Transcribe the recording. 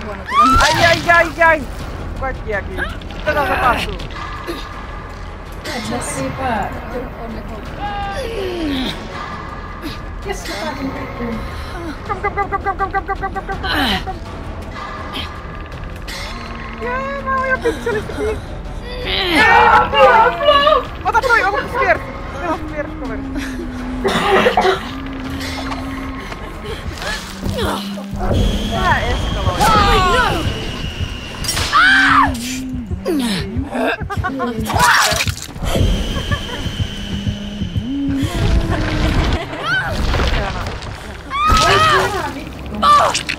huono tilanne. Ai! Kaikkiakin. Tätä tapahtuu. Jesse päätä. Jesse päätä. Kom. Jee, mä oon jo pikselisti kiinni. Ota toi, onko vieressä? Meillä on vieressä toveri. Tää eskaloi. Oi,